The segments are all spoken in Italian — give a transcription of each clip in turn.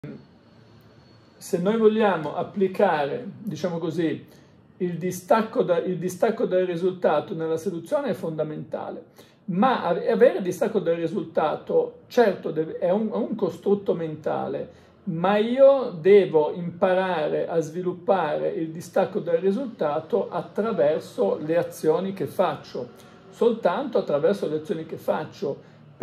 se noi vogliamo applicare, diciamo così, il distacco dal risultato nella seduzione è fondamentale, ma avere il distacco dal risultato, certo, è un costrutto mentale, ma io devo imparare a sviluppare il distacco dal risultato attraverso le azioni che faccio, soltanto attraverso le azioni che faccio,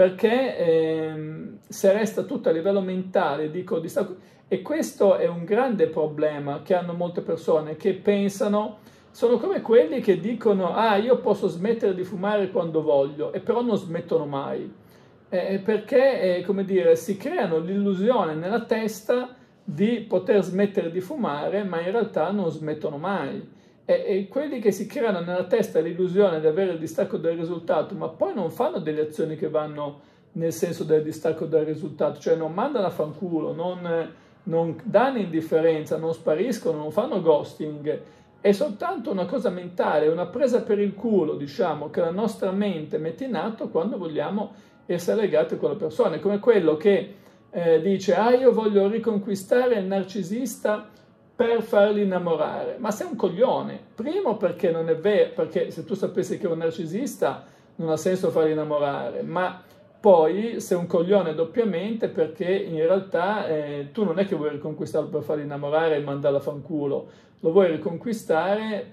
perché se resta tutto a livello mentale, dico distacco. E questo è un grande problema che hanno molte persone che pensano, sono come quelli che dicono io posso smettere di fumare quando voglio e però non smettono mai, perché come dire, si creano l'illusione nella testa di poter smettere di fumare ma in realtà non smettono mai, e quelli che si creano nella testa l'illusione di avere il distacco dal risultato ma poi non fanno delle azioni che vanno nel senso del distacco dal risultato, cioè non mandano a fanculo, non danno indifferenza, non spariscono, non fanno ghosting, è soltanto una cosa mentale, una presa per il culo, diciamo, che la nostra mente mette in atto quando vogliamo essere legati a quella persona. È come quello che dice, io voglio riconquistare il narcisista per farli innamorare, ma sei un coglione. Primo perché non è vero, perché se tu sapessi che è un narcisista non ha senso farli innamorare, ma poi sei un coglione doppiamente perché in realtà tu non è che vuoi riconquistarlo per farli innamorare e mandarlo a fanculo, lo vuoi riconquistare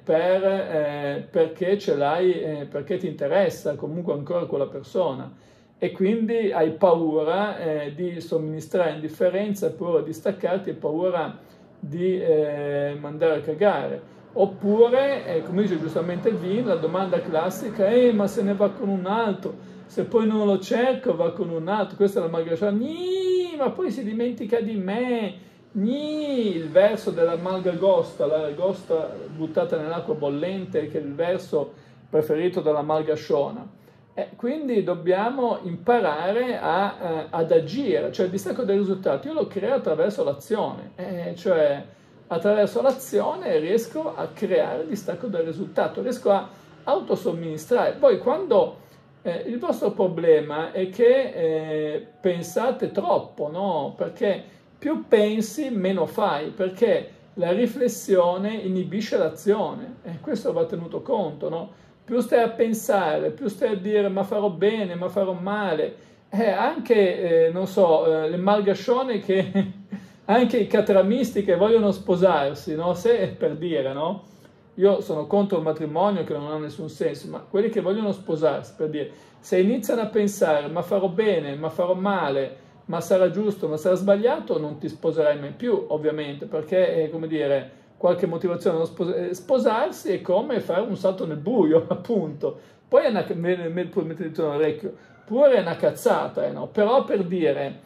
perché ce l'hai, perché ti interessa comunque ancora quella persona e quindi hai paura di somministrare indifferenza, hai paura di staccarti, hai paura di mandare a cagare. Oppure, come dice giustamente Vin, la domanda classica è ma se ne va con un altro, se poi non lo cerco va con un altro, questa è la malgasciata, ma poi si dimentica di me, il verso della malgagosta, la gosta buttata nell'acqua bollente, che è il verso preferito dalla malgasciona. Quindi dobbiamo imparare ad agire, cioè il distacco dei risultati io lo creo attraverso l'azione, cioè attraverso l'azione riesco a creare il distacco del risultato, riesco a autosomministrare. Poi quando il vostro problema è che pensate troppo, no? Perché più pensi, meno fai, perché la riflessione inibisce l'azione, e questo va tenuto conto, no? Più stai a pensare, più stai a dire ma farò bene, ma farò male, anche, non so, le malgascione che, anche i catramisti che vogliono sposarsi, no? Se, per dire, no? Io sono contro il matrimonio che non ha nessun senso, ma quelli che vogliono sposarsi, per dire, se iniziano a pensare ma farò bene, ma farò male, ma sarà giusto, ma sarà sbagliato, non ti sposerai mai più, ovviamente, perché, come dire, qualche motivazione a sposarsi è come fare un salto nel buio, appunto. Poi è mettete nell'orecchio, pure è una cazzata, no? Però per dire,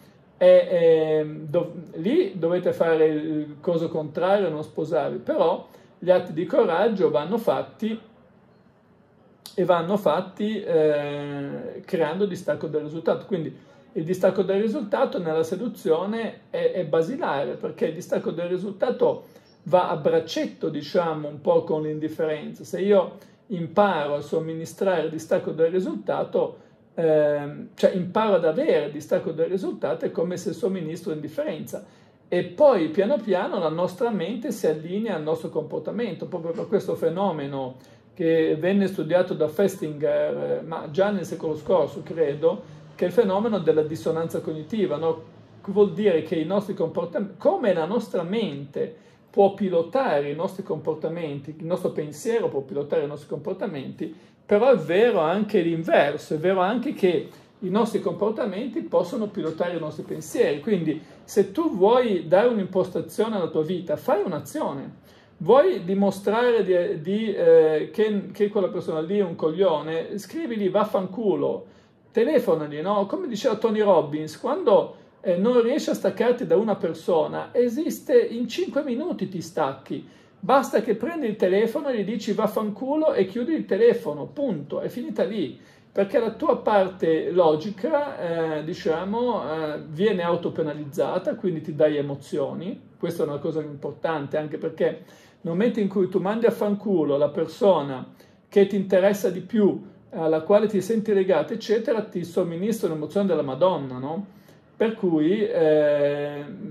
lì dovete fare il coso contrario, non sposarvi, però gli atti di coraggio vanno fatti e vanno fatti creando distacco del risultato. Quindi il distacco del risultato nella seduzione è basilare, perché il distacco del risultato va a braccetto, diciamo, un po' con l'indifferenza. Se io imparo a somministrare il distacco del risultato, cioè imparo ad avere il distacco del risultato, è come se somministro indifferenza. E poi piano piano la nostra mente si allinea al nostro comportamento, proprio per questo fenomeno che venne studiato da Festinger, ma già nel secolo scorso, credo, che è il fenomeno della dissonanza cognitiva, no? Che vuol dire che i nostri comportamenti, come la nostra mente può pilotare i nostri comportamenti, il nostro pensiero può pilotare i nostri comportamenti, però è vero anche l'inverso, è vero anche che i nostri comportamenti possono pilotare i nostri pensieri. Quindi se tu vuoi dare un'impostazione alla tua vita, fai un'azione. Vuoi dimostrare che quella persona lì è un coglione, scrivili vaffanculo, telefonagli, no? Come diceva Tony Robbins, quando non riesci a staccarti da una persona, esiste, in 5 minuti ti stacchi, basta che prendi il telefono e gli dici vaffanculo e chiudi il telefono, punto, è finita lì, perché la tua parte logica, diciamo, viene autopenalizzata, quindi ti dai emozioni, questa è una cosa importante, anche perché nel momento in cui tu mandi a fanculo la persona che ti interessa di più, alla quale ti senti legato, eccetera, ti somministra un'emozione della Madonna, no? Per cui è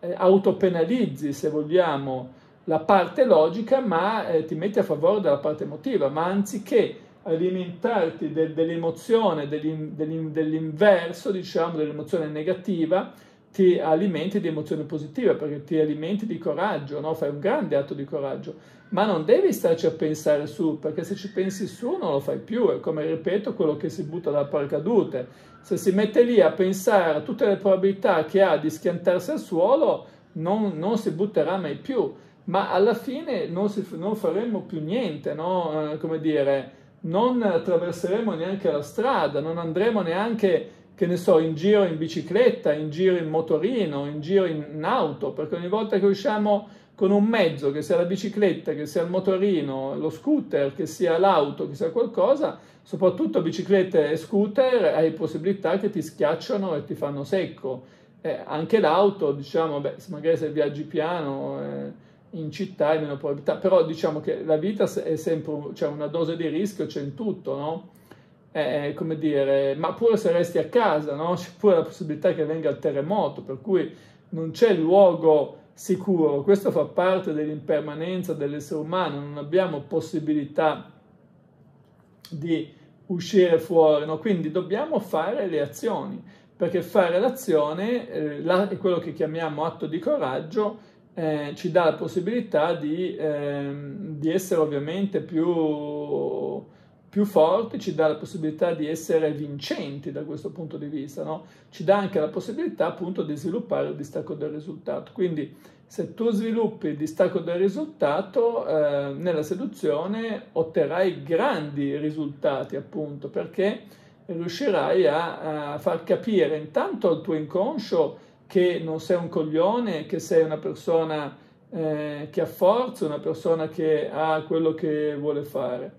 autopenalizzi, se vogliamo, la parte logica, ma ti metti a favore della parte emotiva, ma anziché alimentarti dell'emozione, dell'inverso, diciamo, dell'emozione negativa, ti alimenti di emozione positiva, perché ti alimenti di coraggio, no? Fai un grande atto di coraggio, ma non devi starci a pensare su, perché se ci pensi su non lo fai più, è come, ripeto, quello che si butta dal paracadute. Se si mette lì a pensare a tutte le probabilità che ha di schiantarsi al suolo, non si butterà mai più, ma alla fine non faremo più niente, no? Come dire, non attraverseremo neanche la strada, non andremo neanche, che ne so, in giro in bicicletta, in giro in motorino, in giro in auto, perché ogni volta che usciamo con un mezzo, che sia la bicicletta, che sia il motorino, lo scooter, che sia l'auto, che sia qualcosa, soprattutto biciclette e scooter, hai possibilità che ti schiacciano e ti fanno secco. Anche l'auto, diciamo, beh, magari se viaggi piano, in città hai meno probabilità, però diciamo che la vita è sempre, cioè una dose di rischio c'è in tutto, no? Come dire, ma pure se resti a casa, no? C'è pure la possibilità che venga il terremoto, per cui non c'è luogo sicuro. Questo fa parte dell'impermanenza dell'essere umano, non abbiamo possibilità di uscire fuori, no? Quindi dobbiamo fare le azioni, perché fare l'azione è quello che chiamiamo atto di coraggio, ci dà la possibilità di essere ovviamente più forti, ci dà la possibilità di essere vincenti da questo punto di vista, no? Ci dà anche la possibilità appunto di sviluppare il distacco del risultato. Quindi se tu sviluppi il distacco del risultato, nella seduzione otterrai grandi risultati, appunto, perché riuscirai a far capire intanto al tuo inconscio che non sei un coglione, che sei una persona che ha forza, una persona che ha quello che vuole fare.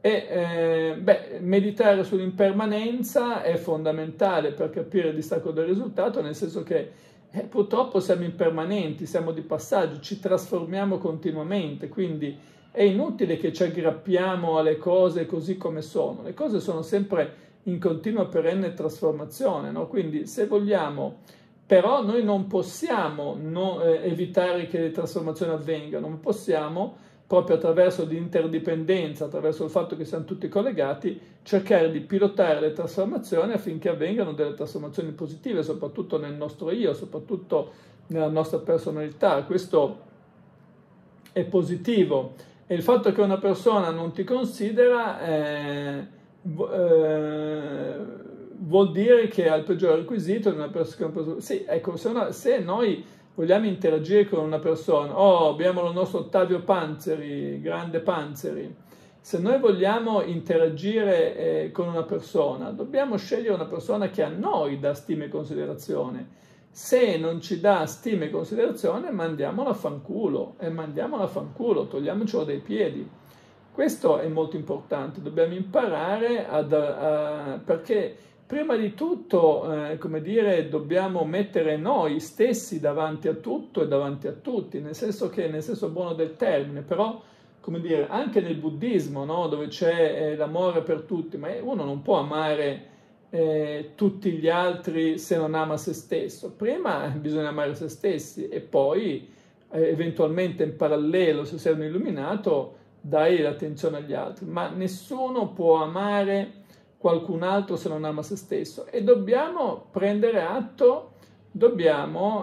Meditare sull'impermanenza è fondamentale per capire il distacco del risultato, nel senso che purtroppo siamo impermanenti, siamo di passaggio, ci trasformiamo continuamente, quindi è inutile che ci aggrappiamo alle cose così come sono. Le cose sono sempre in continua perenne trasformazione, no? Quindi se vogliamo, però noi non possiamo evitare che le trasformazioni avvengano, non possiamo, proprio attraverso l'interdipendenza, attraverso il fatto che siamo tutti collegati, cercare di pilotare le trasformazioni affinché avvengano delle trasformazioni positive, soprattutto nel nostro io, soprattutto nella nostra personalità. Questo è positivo. E il fatto che una persona non ti considera vuol dire che ha il peggior requisito di una persona. Sì, ecco, se noi vogliamo interagire con una persona, abbiamo il nostro Ottavio Panzeri, grande Panzeri, se noi vogliamo interagire con una persona, dobbiamo scegliere una persona che a noi dà stima e considerazione. Se non ci dà stima e considerazione, mandiamola a fanculo, togliamocelo dai piedi. Questo è molto importante, dobbiamo imparare perché prima di tutto, come dire, dobbiamo mettere noi stessi davanti a tutto e davanti a tutti, nel senso buono del termine, però, come dire, anche nel buddismo, no? Dove c'è l'amore per tutti, ma uno non può amare tutti gli altri se non ama se stesso. Prima bisogna amare se stessi e poi, eventualmente in parallelo, se sei un illuminato, dai l'attenzione agli altri, ma nessuno può amare qualcun altro se non ama se stesso e dobbiamo prendere atto, dobbiamo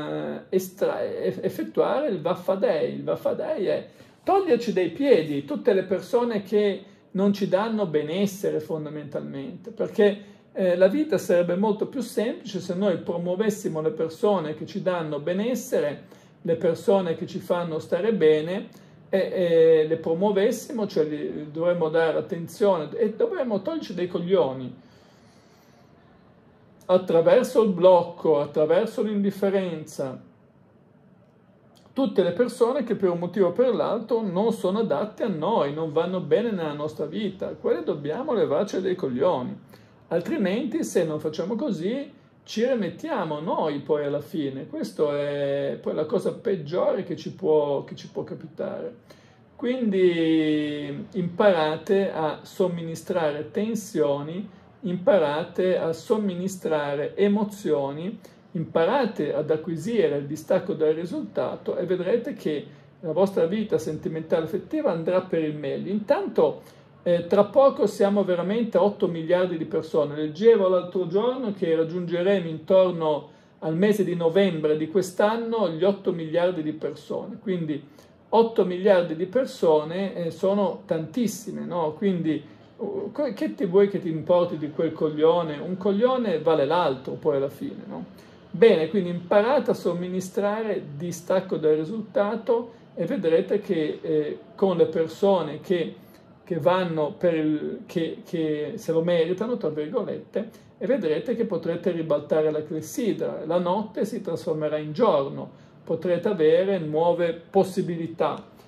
effettuare il Vaffadei. Il Vaffadei è toglierci dai piedi tutte le persone che non ci danno benessere fondamentalmente, perché la vita sarebbe molto più semplice se noi promuovessimo le persone che ci danno benessere, le persone che ci fanno stare bene, e le promuovessimo, cioè dovremmo dare attenzione e dovremmo toglierci dei coglioni attraverso il blocco, attraverso l'indifferenza, tutte le persone che per un motivo o per l'altro non sono adatte a noi, non vanno bene nella nostra vita, quelle dobbiamo levarci dei coglioni, altrimenti se non facciamo così ci rimettiamo noi poi alla fine. Questa è poi la cosa peggiore che ci può capitare. Quindi imparate a somministrare tensioni, imparate a somministrare emozioni, imparate ad acquisire il distacco dal risultato e vedrete che la vostra vita sentimentale affettiva andrà per il meglio. Intanto, tra poco siamo veramente a 8 miliardi di persone. Leggevo l'altro giorno che raggiungeremo intorno al mese di novembre di quest'anno gli 8 miliardi di persone. Quindi 8 miliardi di persone sono tantissime, no? Quindi che ti vuoi che ti importi di quel coglione? Un coglione vale l'altro poi alla fine, no? Bene, quindi imparate a somministrare distacco dal risultato e vedrete che con le persone che vanno che se lo meritano, tra virgolette, e vedrete che potrete ribaltare la clessidra. La notte si trasformerà in giorno, potrete avere nuove possibilità.